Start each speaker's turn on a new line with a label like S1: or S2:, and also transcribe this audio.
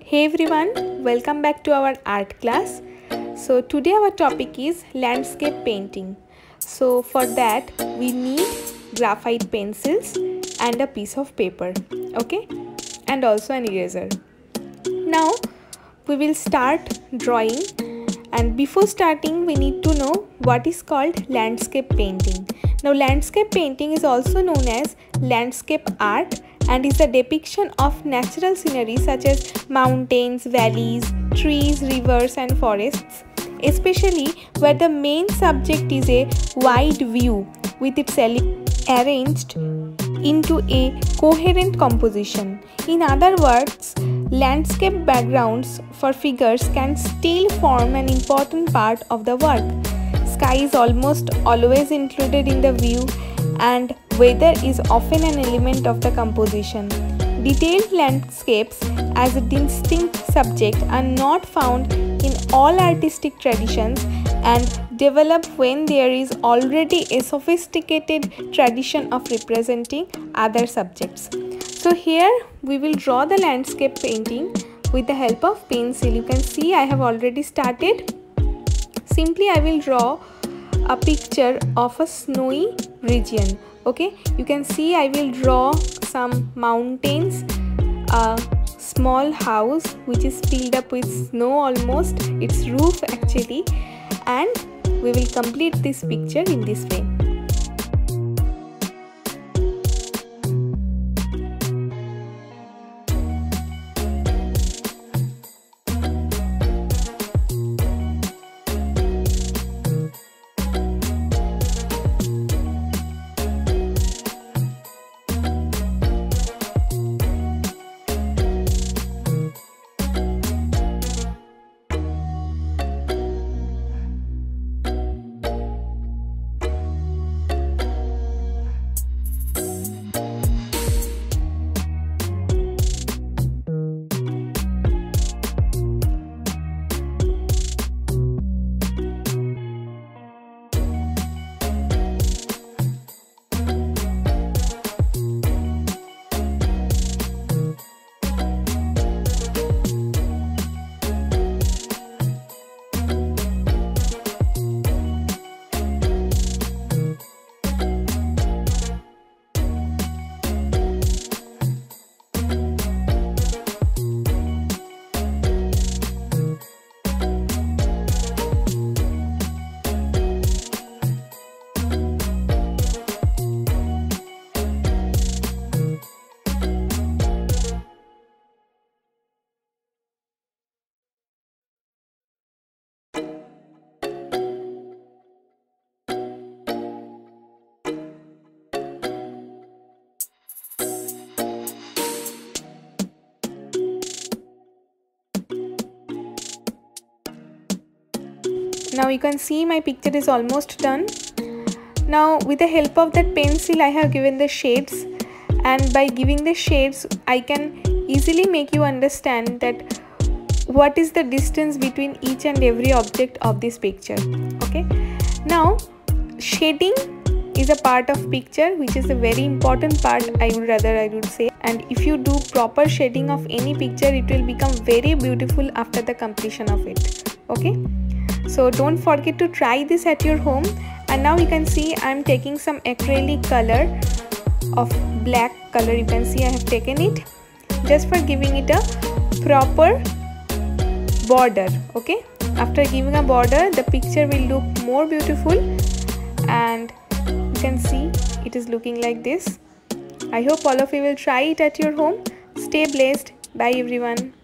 S1: Hey everyone, welcome back to our art class. So today our topic is landscape painting. So for that we need graphite pencils and a piece of paper, okay, and also an eraser. Now we will start drawing, and before starting we need to know what is called landscape painting. Now landscape painting is also known as landscape art and is a depiction of natural scenery such as mountains, valleys, trees, rivers and forests, especially where the main subject is a wide view with its elements arranged into a coherent composition. In other words, landscape backgrounds for figures can still form an important part of the work. Sky is almost always included in the view, and weather is often an element of the composition. Detailed landscapes as a distinct subject are not found in all artistic traditions and develop when there is already a sophisticated tradition of representing other subjects. So here we will draw the landscape painting with the help of pencil. You can see I have already started. Simply I will draw a picture of a snowy region. Okay, you can see I will draw some mountains, a small house which is filled up with snow, almost its roof actually, and we will complete this picture in this way. Now you can see my picture is almost done. Now with the help of that pencil I have given the shades, and by giving the shades I can easily make you understand that what is the distance between each and every object of this picture. Okay, now shading is a part of picture which is a very important part, I would say, and if you do proper shading of any picture it will become very beautiful after the completion of it. Okay, so don't forget to try this at your home. And now you can see I am taking some acrylic color of black color. You can see I have taken it just for giving it a proper border. Okay, after giving a border the picture will look more beautiful, and you can see it is looking like this. I hope all of you will try it at your home. Stay blessed. Bye everyone.